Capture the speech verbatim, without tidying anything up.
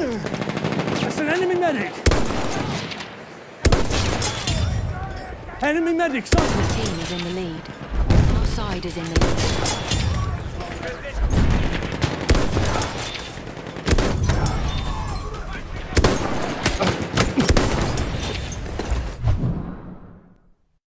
That's an enemy medic! Enemy medic, stop! The team is in the lead. Our side is in the lead.